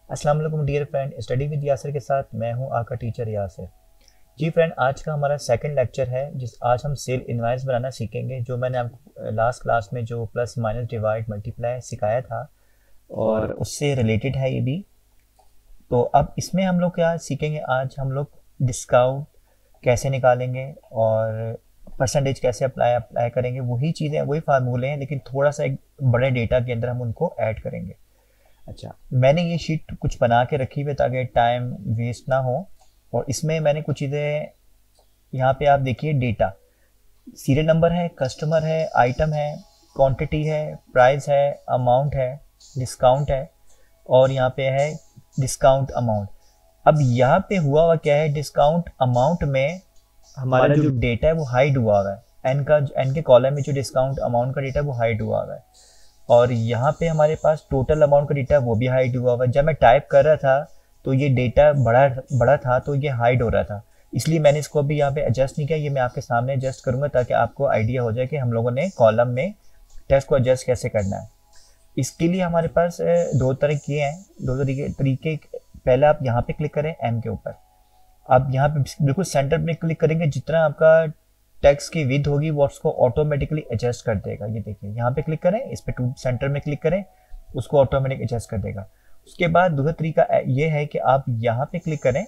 अस्सलाम वालेकुम dear friend, study with Yasir के साथ मैं हूं आपका टीचर यासिर। जी फ्रेंड, आज का हमारा सेकंड लेक्चर है आज हम सेल इनवाइस बनाना सीखेंगे। जो मैंने आपको लास्ट क्लास में जो प्लस माइनस डिवाइड मल्टीप्लाई सिखाया था और उससे रिलेटेड है ये भी। तो अब इसमें हम लोग क्या सीखेंगे, आज हम लोग डिस्काउंट कैसे निकालेंगे और परसेंटेज कैसे अप्लाई करेंगे। वही चीज़ें, वही फार्मूले हैं, लेकिन थोड़ा सा एक बड़े डेटा के अंदर हम उनको ऐड करेंगे। अच्छा, मैंने ये शीट कुछ बना के रखी हुई ताकि टाइम वेस्ट ना हो। और इसमें मैंने कुछ चीज़ें, यहाँ पे आप देखिए, डेटा, सीरियल नंबर है, कस्टमर है, आइटम है, क्वांटिटी है, प्राइस है, अमाउंट है, डिस्काउंट है और यहाँ पे है डिस्काउंट अमाउंट। अब यहाँ पे हुआ हुआ क्या है, डिस्काउंट अमाउंट में हमारा जो डेटा है वो हाइड हुआ हुआ है। एन के कॉलम में जो डिस्काउंट अमाउंट का डेटा है वो हाइड हुआ हुआ है और यहाँ पे हमारे पास टोटल अमाउंट का डेटा वो भी हाइड हुआ हुआ है। जब मैं टाइप कर रहा था तो ये डेटा बड़ा था तो ये हाइड हो रहा था, इसलिए मैंने इसको अभी यहाँ पे एडजस्ट नहीं किया। ये मैं आपके सामने एडजस्ट करूँगा ताकि आपको आइडिया हो जाए कि हम लोगों ने कॉलम में टेक्स्ट को एडजस्ट कैसे करना है। इसके लिए हमारे पास दो तरीके हैं, दो तरीके। पहले आप यहाँ पे क्लिक करें एम के ऊपर। आप यहाँ पे बिल्कुल सेंटर में क्लिक करेंगे, जितना आपका टेक्स्ट की विड्थ होगी वो उसको ऑटोमेटिकली एडजस्ट कर देगा। ये देखिए, यहाँ पे क्लिक करें, इस पे टू सेंटर में क्लिक करें, उसको ऑटोमेटिक एडजस्ट कर देगा। उसके बाद दूसरा तरीका ये है कि आप यहाँ पे क्लिक करें,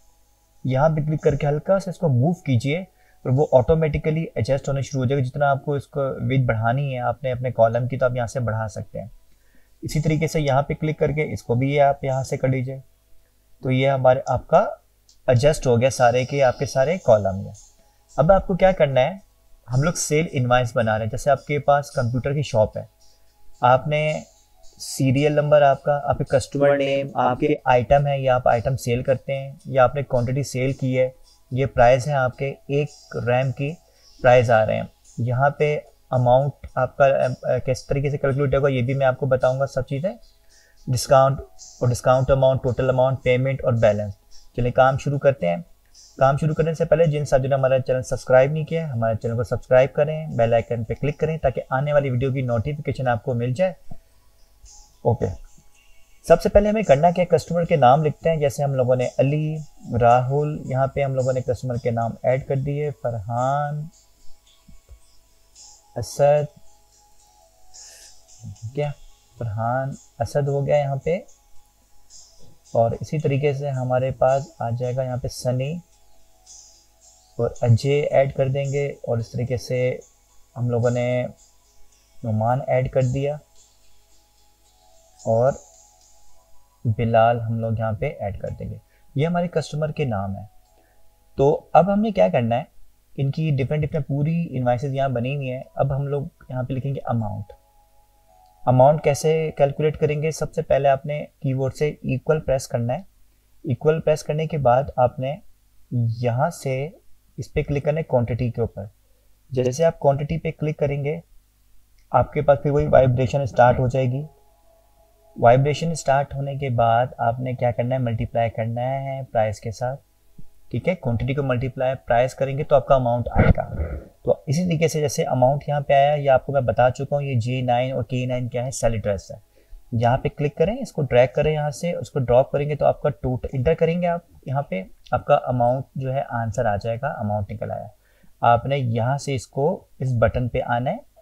यहाँ पे क्लिक करके हल्का से इसको मूव कीजिए और वो ऑटोमेटिकली एडजस्ट होना शुरू हो जाएगा। जितना आपको इसको विड्थ बढ़ानी है आपने अपने कॉलम की, तो आप यहाँ से बढ़ा सकते हैं। इसी तरीके से यहाँ पे क्लिक करके इसको भी आप यहाँ से कर लीजिए, तो ये हमारे आपका एडजस्ट हो गया सारे के आपके सारे कॉलम में। अब आपको क्या करना है, हम लोग सेल इनवाइस बना रहे हैं। जैसे आपके पास कंप्यूटर की शॉप है, आपने सीरियल नंबर, आपके कस्टमर नेम, आपके आइटम है या आप आइटम सेल करते हैं या आपने क्वांटिटी सेल की है, ये प्राइस है आपके, एक रैम की प्राइस आ रहे हैं। यहाँ पे अमाउंट आपका किस तरीके से कैलकुलेट होगा ये भी मैं आपको बताऊँगा, सब चीज़ें, डिस्काउंट और discount amount, total amount, payment और बैलेंस। चलिए काम शुरू करते हैं। काम शुरू करने से पहले जिन साथियों ने हमारा चैनल सब्सक्राइब नहीं किया, हमारे चैनल को सब्सक्राइब करें, बेल आइकन पे क्लिक करें ताकि आने वाली वीडियो की नोटिफिकेशन आपको मिल जाए। ओके, सबसे पहले हमें करना क्या, कस्टमर के नाम लिखते हैं। जैसे हम लोगों ने अली, राहुल, यहाँ पे हम लोगों ने कस्टमर के नाम ऐड कर दिए, फरहान, असद, क्या फरहान असद हो गया यहाँ पे। और इसी तरीके से हमारे पास आ जाएगा यहाँ पे सनी और अजय ऐड कर देंगे। और इस तरीके से हम लोगों ने नुमान ऐड कर दिया और बिलाल हम लोग यहाँ पे ऐड कर देंगे। ये हमारे कस्टमर के नाम है। तो अब हमने क्या करना है, इनकी डिफरेंट पूरी इनवाइसेस यहाँ बनी हुई है। अब हम लोग यहाँ पे लिखेंगे अमाउंट। अमाउंट कैसे कैलकुलेट करेंगे, सबसे पहले आपने कीबोर्ड से इक्वल प्रेस करना है। इक्वल प्रेस करने के बाद आपने यहाँ से इस पर क्लिक करना है क्वांटिटी के ऊपर। जैसे आप क्वांटिटी पे क्लिक करेंगे आपके पास फिर वही वाइब्रेशन स्टार्ट हो जाएगी। वाइब्रेशन स्टार्ट होने के बाद आपने क्या करना है, मल्टीप्लाई करना है प्राइस के साथ। ठीक है, क्वांटिटी को मल्टीप्लाई प्राइस करेंगे तो आपका अमाउंट आएगा। तो इसी तरीके से जैसे अमाउंट यहाँ पे आया, ये आपको मैं बता चुका हूँ। ये J9 और K9 क्या है, सेल एड्रेस है। यहाँ पे क्लिक करें, इसको ड्रैग करें, यहाँ से उसको ड्रॉप करेंगे तो आपका टोटल इंटर करेंगे आप यहाँ पे, आपका अमाउंट जो है आंसर आ जाएगा, अमाउंट निकल आया। आपने यहाँ से इसको इस बटन पे आना है,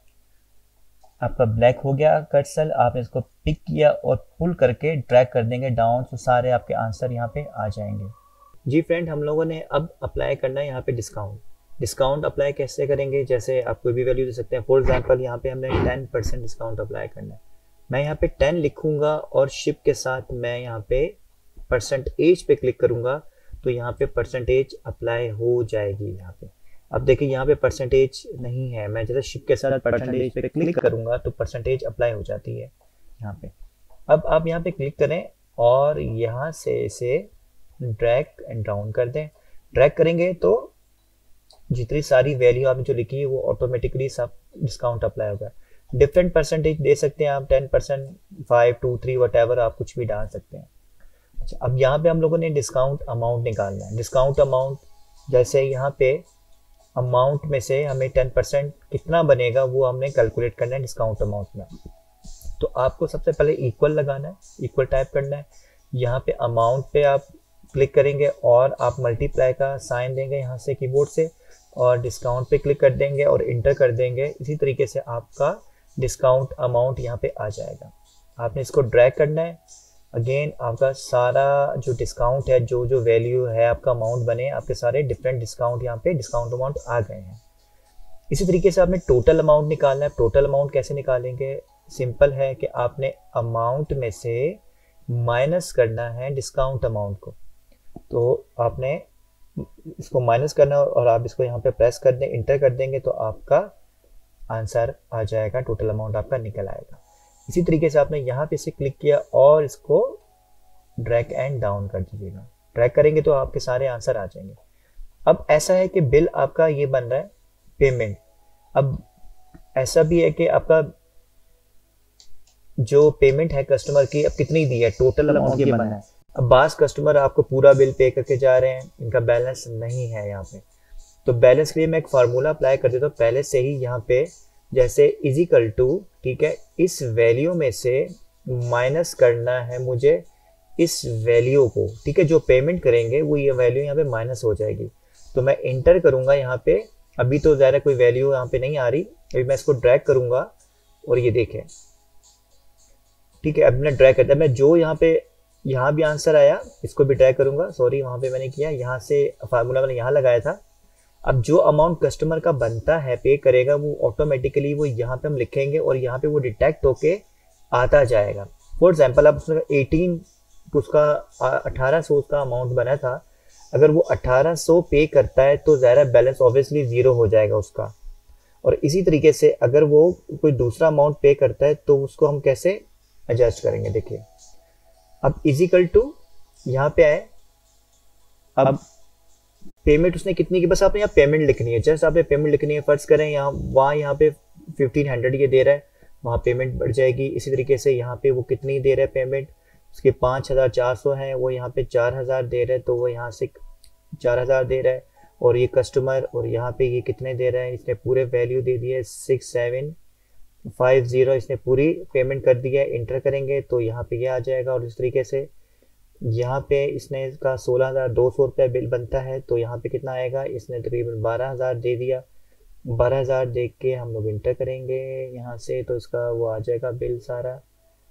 आपका ब्लैक हो गया कर्सर, आपने इसको पिक किया और पुल करके ड्रैग कर देंगे डाउन, तो सारे आपके आंसर यहाँ पे आ जाएंगे। जी फ्रेंड, हम लोगों ने अब अप्लाई करना है यहाँ पे डिस्काउंट। डिस्काउंट अप्लाई कैसे करेंगे, जैसे आप कोई भी वैल्यू दे सकते हैं। फॉर एग्जांपल यहाँ पे हमने 10% डिस्काउंट अप्लाई करना है। मैं यहाँ पे 10 लिखूंगा और शिप के साथ मैं यहाँ पे परसेंटेज पे क्लिक करूंगा तो यहाँ पे परसेंटेज अप्लाई हो जाएगी। यहाँ पे अब देखिए, यहाँ पे परसेंटेज नहीं है। मैं जैसे शिप के साथ परसेंटेज पे क्लिक करूंगा तो परसेंटेज अप्लाई हो जाती है यहाँ पे। अब आप यहाँ पे क्लिक करें और यहाँ से इसे ड्रैग एंड डाउन कर दें। ड्रैग करेंगे तो जितनी सारी वैल्यू आपने जो लिखी है वो ऑटोमेटिकली सब डिस्काउंट अप्लाई होगा। डिफरेंट परसेंटेज दे सकते हैं आप, 10%, 5, 2, 3 वट आप कुछ भी डाल सकते हैं। अच्छा, अब यहाँ पे हम लोगों ने डिस्काउंट अमाउंट निकालना है। डिस्काउंट अमाउंट, जैसे यहाँ पे अमाउंट में से हमें 10% कितना बनेगा वो हमने कैलकुलेट करना है डिस्काउंट अमाउंट में। तो आपको सबसे पहले इक्वल लगाना है, इक्वल टाइप करना है। यहाँ पे अमाउंट पे आप क्लिक करेंगे और आप मल्टीप्लाई का साइन देंगे यहाँ से कीबोर्ड से, और डिस्काउंट पे क्लिक कर देंगे और इंटर कर देंगे। इसी तरीके से आपका डिस्काउंट अमाउंट यहाँ पे आ जाएगा। आपने इसको ड्रैग करना है। अगेन आपका सारा जो डिस्काउंट है, जो जो वैल्यू है आपका अमाउंट बने, आपके सारे डिफरेंट डिस्काउंट यहाँ पे डिस्काउंट अमाउंट आ गए हैं। इसी तरीके से आपने टोटल अमाउंट निकालना है। टोटल अमाउंट कैसे निकालेंगे? सिंपल है कि आपने अमाउंट में से माइनस करना है डिस्काउंट अमाउंट को। तो आपने इसको माइनस करना है और आप इसको यहाँ पे प्रेस कर दें, इंटर कर देंगे तो आपका आंसर आ जाएगा, टोटल अमाउंट आपका निकल आएगा। इसी तरीके से आपने यहाँ पे से क्लिक किया और इसको ड्रैग एंड डाउन कर दीजिएगा। ड्रैग करेंगे तो आपके सारे आंसर आ जाएंगे। अब ऐसा है कि बिल आपका ये बन रहा है पेमेंट। अब ऐसा भी है कि आपका जो पेमेंट है कस्टमर की अब कितनी दी है, टोटल अमाउंट ये बनना है। अब बास कस्टमर आपको पूरा बिल पे करके जा रहे हैं, इनका बैलेंस नहीं है यहाँ पे। तो बैलेंस के लिए मैं एक फार्मूला अप्लाई कर देता हूँ पहले से ही यहाँ पे, जैसे इज इक्वल टू, ठीक है, इस वैल्यू में से माइनस करना है मुझे इस वैल्यू को, ठीक है, जो पेमेंट करेंगे वो ये वैल्यू यहाँ पे माइनस हो जाएगी। तो मैं इंटर करूंगा यहाँ पे। अभी तो ज़्यादा कोई वैल्यू यहाँ पे नहीं आ रही, अभी मैं इसको ड्रैग करूंगा और ये देखें, ठीक है, अब मैं ड्रैग करता है, मैं जो यहाँ भी आंसर आया इसको भी ड्रैग करूंगा। सॉरी, वहाँ पे मैंने किया, यहाँ से फार्मूला मैंने यहाँ लगाया था। अब जो अमाउंट कस्टमर का बनता है पे करेगा वो ऑटोमेटिकली वो यहाँ पे हम लिखेंगे और यहाँ पे वो डिटेक्ट होके आता जाएगा। फॉर एग्जाम्पल अब उसका 1800 उसका अमाउंट बना था, अगर वो 1800 पे करता है तो ज़्यादा बैलेंस ऑब्वियसली ज़ीरो हो जाएगा उसका। और इसी तरीके से अगर वो कोई दूसरा अमाउंट पे करता है तो उसको हम कैसे एडजस्ट करेंगे, देखिए। अब इजिकल टू यहाँ पे आए, अब पेमेंट उसने कितनी की, बस आपने यहाँ पेमेंट लिखनी है, जस्ट आपने पेमेंट लिखनी है। फर्ज करें यहाँ पे 1500 ये दे रहा है, वहाँ पेमेंट बढ़ जाएगी। इसी तरीके से यहाँ पे वो कितनी दे रहा है पेमेंट, उसके 5400 है, वो यहाँ पे 4000 दे रहा है, तो वो यहाँ से 4000 दे रहा है। और ये कस्टमर और यहाँ पे ये कितने दे रहा है, इसने पूरे वैल्यू दे दी है 6750, इसने पूरी पेमेंट कर दी है। इंटर करेंगे तो यहाँ पे ये आ जाएगा। और इस तरीके से यहाँ पे इसने इसका 16,200 रुपये बिल बनता है, तो यहाँ पे कितना आएगा, इसने तकरीबन 12,000 दे दिया। 12,000 देख के हम लोग इंटर करेंगे यहाँ से, तो इसका वो आ जाएगा बिल सारा।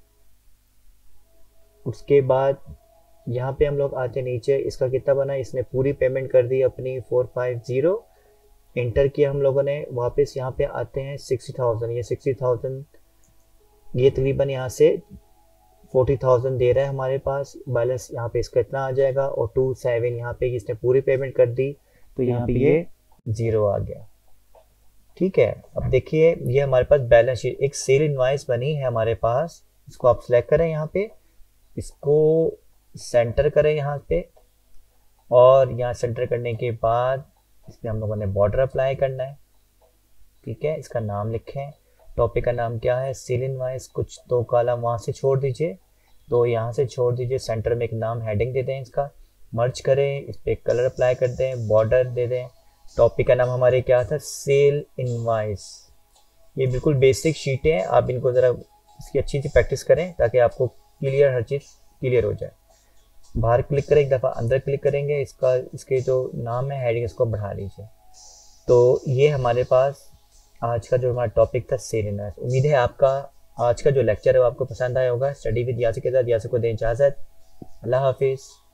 उसके बाद यहाँ पे हम लोग आते नीचे, इसका कितना बना, इसने पूरी पेमेंट कर दी अपनी 450, इंटर किया हम लोगों ने। वापस यहाँ पे आते हैं 60,000, ये 60,000 ये तकरीबन यहाँ से 40,000 दे रहा है हमारे पास। बैलेंस यहाँ पे इसका इतना आ जाएगा। और 27 यहाँ पे इसने पूरी पेमेंट कर दी, तो यहाँ पे ये 0 आ गया, ठीक है। अब देखिए ये हमारे पास बैलेंस शीट, एक सेल इनवॉइस बनी है हमारे पास। इसको आप सिलेक्ट करें, यहाँ पे इसको सेंटर करें यहाँ पे, और यहाँ सेंटर करने के बाद इसमें हम लोगों ने बॉर्डर अप्लाई करना है, ठीक है। इसका नाम लिखें, टॉपिक का नाम क्या है, सेल इनवॉइस। कुछ तो कॉलम वहाँ से छोड़ दीजिए, तो यहाँ से छोड़ दीजिए। सेंटर में एक नाम हेडिंग दे दें, इसका मर्ज करें, इस पर कलर अप्लाई कर दें, बॉर्डर दे दें। टॉपिक का नाम हमारे क्या था, सेल इनवॉइस। ये बिल्कुल बेसिक शीटें हैं, आप इनको ज़रा इसकी अच्छी सी प्रैक्टिस करें ताकि आपको क्लियर, हर चीज़ क्लियर हो जाए। बाहर क्लिक करें, एक दफ़ा अंदर क्लिक करेंगे, इसके जो नाम है हेडिंग इसको बढ़ा लीजिए। तो ये हमारे पास आज का जो हमारा टॉपिक था सेल इनवॉइस। उम्मीद है आपका आज का जो लेक्चर है वो आपको पसंद आया होगा। स्टडी विद यासिर के साथ यासिर को दें इजाज़त। अल्लाह हाफिज़।